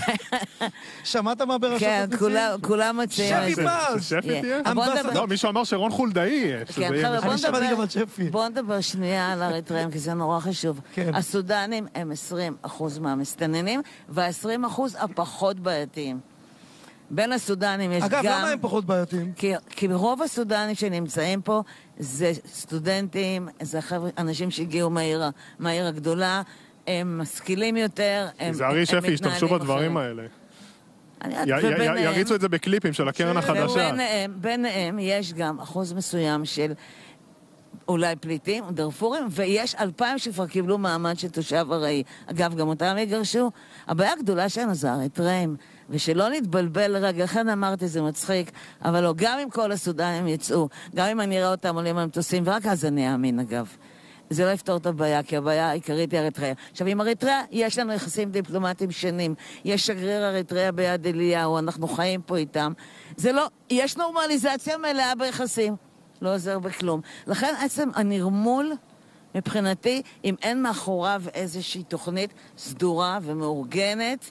S2: שמעת מה ברשות
S8: כן,
S2: הציצים?
S8: כולם מציעים את זה.
S3: שפי תהיה? לא, מישהו אמר שרון חולדאי יהיה.
S2: אני שמעתי גם על שפי.
S8: בואו נדבר שנייה על אריתריאים, כי זה נורא חשוב.
S2: כן.
S8: הסודנים הם 20% מהמסתננים, וה-20% הפחות בעייתיים. בין הסודנים יש
S2: אגב,
S8: גם...
S2: למה הם פחות בעייתיים?
S8: כי רוב הסודנים שנמצאים פה זה סטודנטים, זה אנשים שהגיעו מהעיר הגדולה, הם משכילים יותר, הם
S3: תיזהרי שפי, ישתמשו בדברים האלה. יריצו את זה בקליפים של הקרן החדשה.
S8: ביניהם יש גם אחוז מסוים של אולי פליטים, דרפורים, ויש 2,000 שכבר קיבלו מעמד של תושב ארעי. אגב, גם אותם יגרשו. הבעיה הגדולה שלנו זה אריתריאים, ושלא נתבלבל לרגע, לכן אמרתי זה מצחיק, אבל לא, גם אם כל הסודנים יצאו, גם אם אני אראה אותם עולים על מטוסים, ורק אז אני אאמין אגב. זה לא יפתור את הבעיה, כי הבעיה העיקרית היא אריתריאה. עכשיו, עם אריתריאה יש לנו יחסים דיפלומטיים שנים. יש שגריר אריתריאה ביד אליהו, אנחנו חיים פה איתם. זה לא, יש נורמליזציה מלאה ביחסים. לא עוזר בכלום. לכן עצם הנרמול, מבחינתי, אם אין מאחוריו איזושהי תוכנית סדורה ומאורגנת,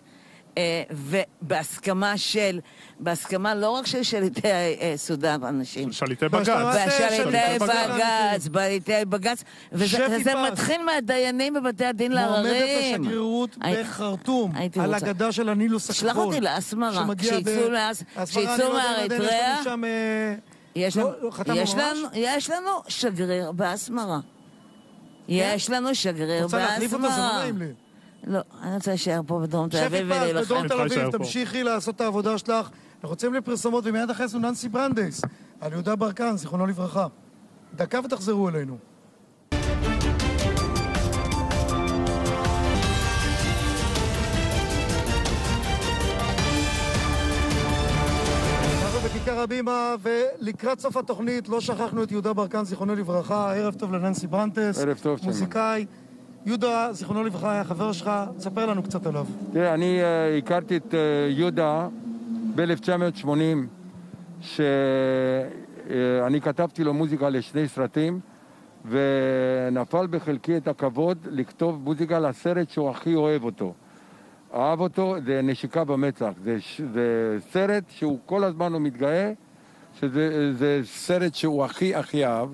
S8: בהסכמה לא רק של שליטי סודן ואנשים.
S3: שליטי בג"ץ.
S8: שליטי בג"ץ. וזה מתחיל מהדיינים בבתי הדין לעררים.
S2: מועמדת לשגרירות בחרטום, על הגדה של הנילוס הכחול.
S8: שלח אותי לאסמרה. כשיצאו מאריתריאה, יש לנו שגריר באסמרה. יש לנו שגריר
S2: באסמרה. רוצה להחליף אותה? זה לא נעים לי.
S8: לא, אני רוצה להישאר פה בדרום תל אביב
S2: ולהילחם. שפי פז, בדרום תל אביב, תמשיכי לעשות את העבודה שלך. אנחנו רוצים לפרסומות, ומיד אחרי זה ננסי ברנדייס, על יהודה ברקן, זיכרונו לברכה. דקה ותחזרו אלינו. אנחנו בכיכר הבימה, ולקראת סוף התוכנית לא שכחנו את יהודה ברקן, זיכרונו לברכה. ערב טוב לננסי ברנדייס.
S9: ערב טוב.
S2: מוזיקאי. יהודה, זיכרונו לברכה, היה חבר שלך, תספר לנו קצת עליו.
S9: תראה, אני הכרתי את יהודה ב-1980, שאני כתבתי לו מוזיקה לשני סרטים, ונפל בחלקי את הכבוד לכתוב מוזיקה לסרט שהוא הכי אוהב אותו. אהב אותו, זה נשיקה במצח. זה סרט שהוא כל הזמן הוא מתגאה, שזה סרט שהוא הכי אהב,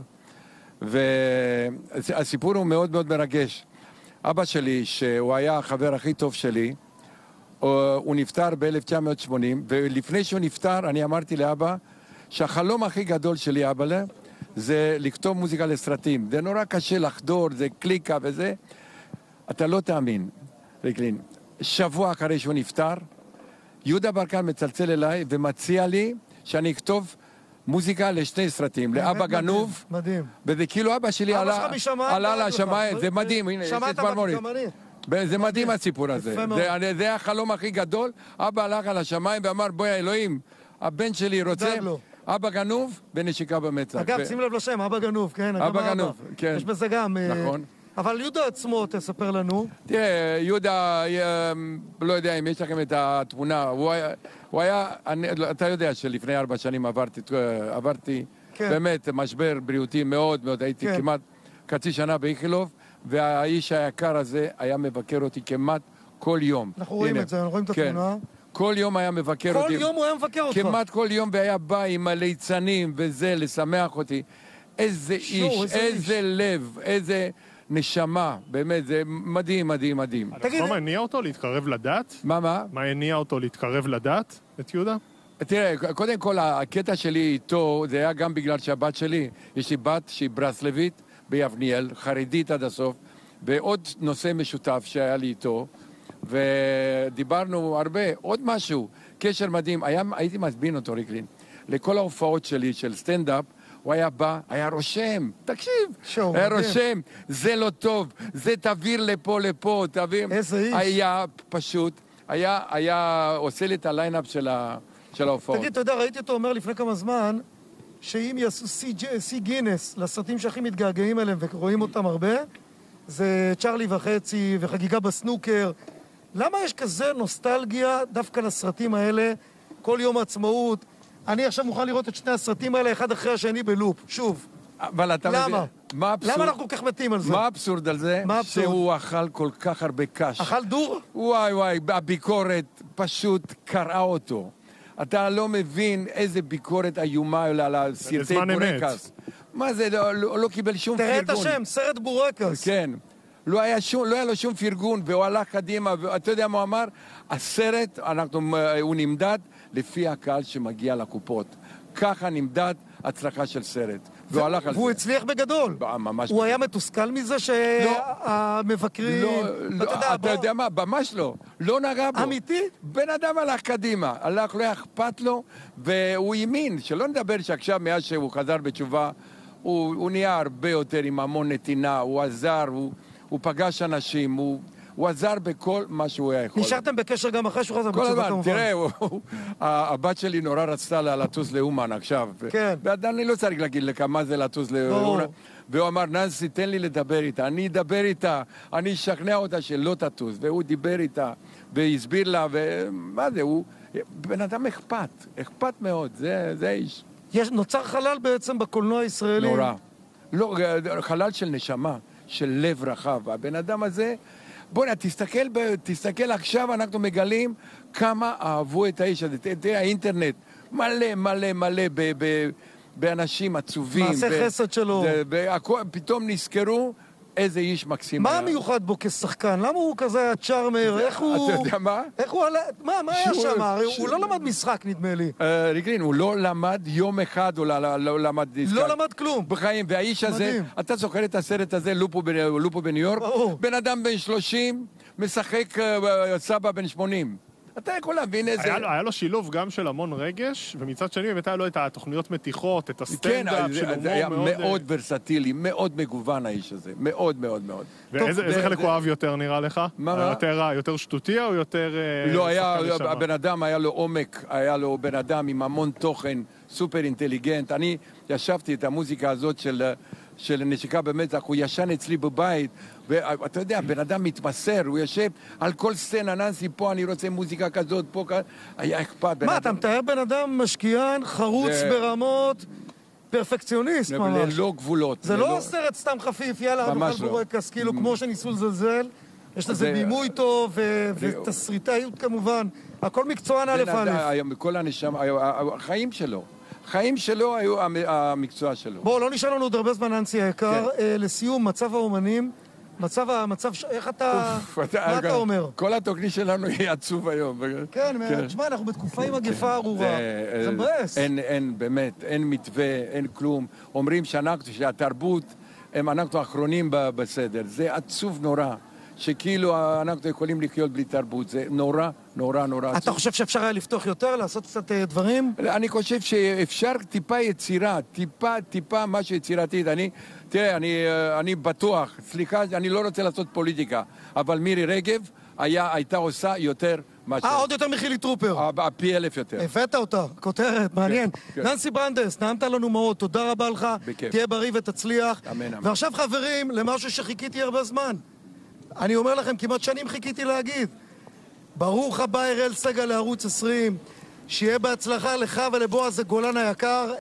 S9: והסיפור הוא מאוד מאוד מרגש. אבא שלי, שהוא היה החבר הכי טוב שלי, הוא נפטר ב-1980, ולפני שהוא נפטר אני אמרתי לאבא שהחלום הכי גדול שלי, אבא, זה לכתוב מוזיקה לסרטים. זה נורא קשה לחדור, זה קליקה וזה. אתה לא תאמין, ריקלין. שבוע אחרי שהוא נפטר, יהודה ברקן מצלצל אליי ומציע לי שאני אכתוב מוזיקה לשני סרטים, לאבא גנוב.
S2: מדהים.
S9: וזה כאילו אבא שלי עלה לשמיים, זה מדהים, הנה,
S2: שמעת בגמרי.
S9: זה מדהים הסיפור הזה. זה החלום הכי גדול. אבא הלך על השמיים ואמר, בואי אלוהים, הבן שלי רוצה אבא גנוב ונשיקה במצח.
S2: אגב, שים לב לשם, אבא גנוב, כן.
S9: אבא גנוב, כן.
S2: יש בזה גם...
S9: נכון.
S2: אבל יהודה עצמו, תספר לנו.
S9: תראה, יהודה, לא יודע אם יש לכם את התמונה, הוא היה, אתה יודע שלפני 4 שנים עברתי באמת משבר בריאותי מאוד מאוד, הייתי כמעט חצי שנה באיכילוב, והאיש היקר הזה היה מבקר אותי כמעט כל יום.
S2: אנחנו רואים את זה, אנחנו רואים את התמונה.
S9: כל יום היה מבקר אותי.
S2: כל יום הוא היה מבקר אותך.
S9: כמעט כל יום, והיה בא עם הליצנים וזה, לשמח אותי. איזה איש, איזה לב, איזה נשמה, באמת, זה מדהים, מדהים, מדהים.
S3: מה הניע אותו להתקרב לדת?
S9: מה?
S3: מה הניע אותו להתקרב לדת, את יהודה?
S9: תראה, קודם כל, הקטע שלי איתו, זה היה גם בגלל שהבת שלי, יש לי בת שהיא ברסלבית ביבניאל, חרדית עד הסוף, ועוד נושא משותף שהיה לי איתו, ודיברנו הרבה, עוד משהו, קשר מדהים, הייתי מזמין אותו, ריקלין, לכל ההופעות שלי של סטנדאפ, הוא היה בא, היה רושם, תקשיב, היה רושם, זה לא טוב, זה תעביר לפה, תעביר.
S2: איזה איש.
S9: היה פשוט, היה עושה לי את הליינאפ של ההופעות.
S2: תגיד, אתה יודע, ראיתי אותו אומר לפני כמה זמן, שאם יעשו סי גינס לסרטים שהכי מתגעגעים אליהם ורואים אותם הרבה, זה צ'רלי וחצי וחגיגה בסנוקר. למה יש כזה נוסטלגיה דווקא לסרטים האלה, כל יום העצמאות? אני עכשיו מוכן לראות את שני הסרטים האלה אחד אחרי השני בלופ, שוב.
S9: אבל אתה
S2: למה?
S9: מבין,
S2: למה אנחנו כל כך מתים על זה?
S9: מה האבסורד על זה? שהוא אכל כל כך הרבה קש.
S2: אכל דור?
S9: וואי, הביקורת פשוט קראה אותו. אתה לא מבין איזה ביקורת איומה על הסרטי בורקס. מה זה, לא קיבל שום פרגון.
S2: תראה את השם, סרט בורקס.
S9: כן. לא היה לו שום פרגון, והוא הלך קדימה, ואתה יודע מה הוא אמר? הסרט, הוא נמדד לפי הקהל שמגיע לקופות. ככה נמדד הצלחה של סרט.
S2: והוא הצליח בגדול.
S9: ממש.
S2: הוא היה מתוסכל מזה שהמבקרים...
S9: אתה יודע מה? ממש לא. לא נגע בו.
S2: אמיתי?
S9: בן אדם הלך קדימה. הלך, לא אכפת לו, והוא האמין. שלא נדבר שעכשיו, מאז שהוא חזר בתשובה, הוא נהיה הרבה יותר עם המון נתינה, הוא עזר, הוא פגש אנשים, הוא עזר בכל מה שהוא היה יכול.
S2: נשארתם בקשר גם אחרי שהוא חזר
S9: בתשובה
S2: כמובן.
S9: כל הזמן, תראה, הבת שלי נורא רצתה לטוס לאומן עכשיו.
S2: כן.
S9: ואני לא צריך להגיד לך מה זה לטוס לאומן. והוא אמר, ננסי, תן לי לדבר איתה. אני אדבר איתה, אני אשכנע אותה שלא תטוס. והוא דיבר איתה, והסביר לה, ומה זה, הוא בן אדם אכפת מאוד, זה איש.
S2: נוצר חלל בעצם בקולנוע הישראלי.
S9: נורא. לא, חלל של נשמה, של לב רחב. הבן אדם הזה, בוא'נה, תסתכל עכשיו, אנחנו מגלים כמה אהבו את האיש הזה. תראה, האינטרנט מלא באנשים עצובים.
S2: מעשה חסד שלו.
S9: פתאום נזכרו איזה איש מקסים.
S2: מה המיוחד בו כשחקן? למה הוא כזה הצ'ארמר? איך הוא...
S9: אתה יודע מה?
S2: איך הוא עלה... מה היה שם? הוא לא למד משחק, נדמה לי.
S9: ריקלין, הוא לא למד יום אחד, הוא לא למד...
S2: לא למד כלום.
S9: בחיים, והאיש הזה, אתה זוכר את הסרט הזה, לופו בניו יורק? בן אדם בן 30, משחק סבא בן 80. אתה יכול להבין איזה...
S3: היה לו שילוב גם של המון רגש, ומצד שני באמת היה לו את התוכניות מתיחות, את הסטנדאפ של הומור מאוד...
S9: זה היה מאוד ורסטילי, מאוד מגוון האיש הזה, מאוד מאוד מאוד.
S3: ואיזה חלק הוא אהב יותר נראה לך?
S9: מה?
S3: יותר שטותי או יותר...
S9: לא, הבן אדם היה לו עומק, היה לו בן אדם עם המון תוכן, סופר אינטליגנט. אני ישבתי את המוזיקה הזאת של נשיקה במצח, הוא ישן אצלי בבית, ואתה יודע, בן אדם מתמסר, הוא יושב על כל סצנה, ננסי, פה אני רוצה מוזיקה כזאת, פה כזאת, היה אכפת.
S2: מה, אתה מתאר בן אדם משקיען, חרוץ ברמות, פרפקציוניסט ממש.
S9: ללא גבולות.
S2: זה לא סרט סתם חפיף, יאללה, נאכל בורקס, כאילו כמו שניסו לזלזל, יש לזה בימוי טוב ותסריטאיות כמובן, הכל מקצוען א' א'.
S9: כל הנשמה, החיים שלו. החיים שלו היו המקצוע שלו.
S2: בוא, לא נשאר לנו עוד הרבה זמן, ננסי היקר. לסיום, מצב האומנים, איך אתה... מה אתה אומר?
S9: כל התוכנית שלנו היא עצוב היום.
S2: כן, תשמע, אנחנו בתקופה עם מגפה ארורה. זה מבאס.
S9: אין, באמת, אין מתווה, אין כלום. אומרים שהתרבות, אנחנו האחרונים בסדר. זה עצוב נורא. שכאילו אנחנו יכולים לחיות בלי תרבות, זה נורא, נורא, נורא.
S2: אתה חושב שאפשר היה לפתוח יותר, לעשות קצת דברים?
S9: אני חושב שאפשר טיפה יצירה, טיפה משהו יצירתית. תראה, אני בטוח, סליחה, אני לא רוצה לעשות פוליטיקה, אבל מירי רגב הייתה עושה יותר
S2: עוד יותר מחילי טרופר.
S9: פי 1000 יותר.
S2: הבאת אותה, כותרת, מעניין. ננסי ברנדס, נעמת לנו מאוד, תודה רבה לך. תהיה בריא ותצליח. ועכשיו חברים, למשהו שחיכיתי הרבה זמן. אני אומר לכם, כמעט שנים חיכיתי להגיד. ברוך הבא אראל סגל לערוץ 20, שיהיה בהצלחה לך ולבועז גולן היקר.